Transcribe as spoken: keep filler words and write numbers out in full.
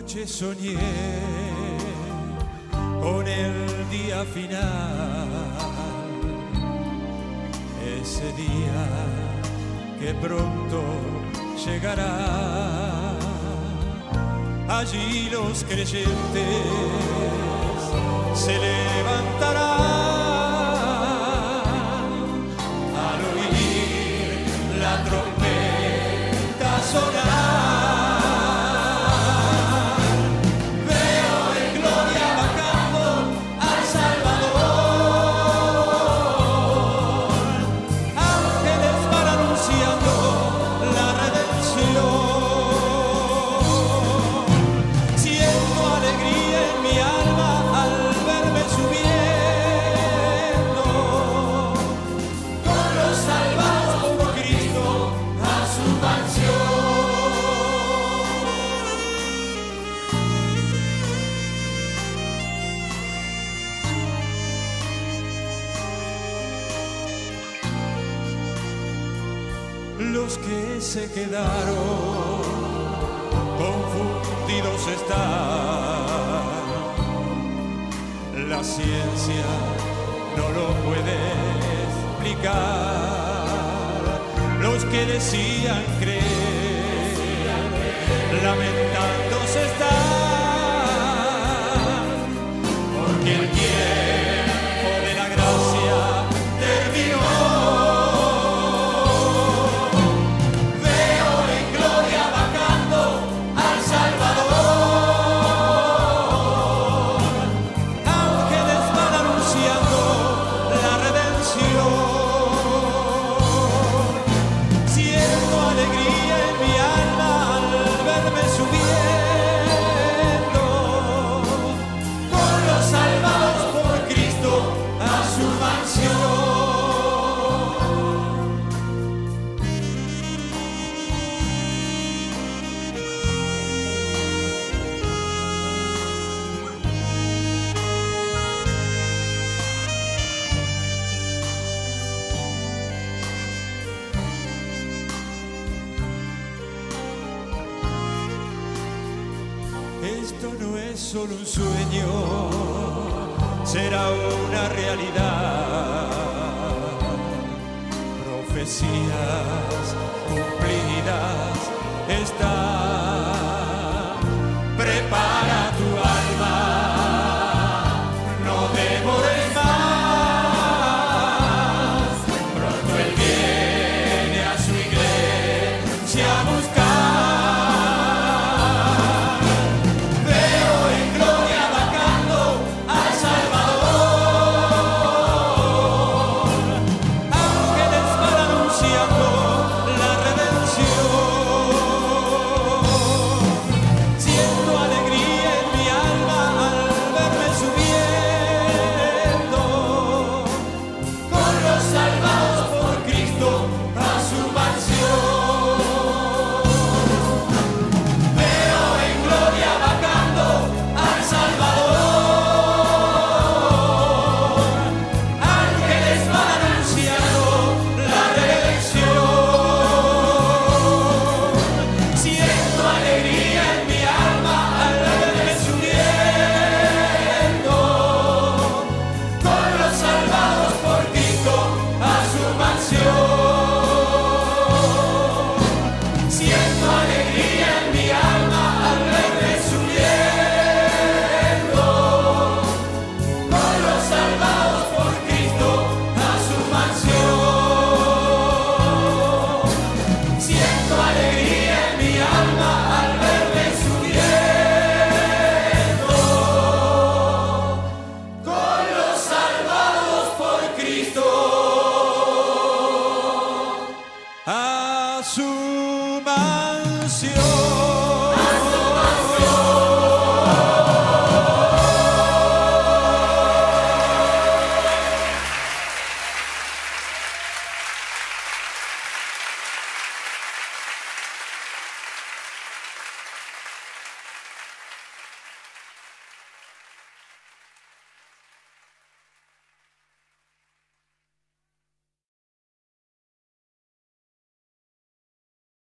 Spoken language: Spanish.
noche soñé con el día final, ese día que pronto llegará. Allí los creyentes se levantarán al oír la trompeta sonar. Los que se quedaron confundidos están, la ciencia no lo puede explicar. Los que decían creer, lamentándose están, porque el tiempo de la gracia terminó. Esto no es solo un sueño, será una realidad. Profecías cumplidas están. Prepara tu alma, no demores más. Pronto Él viene a su iglesia a buscar. A su mansión.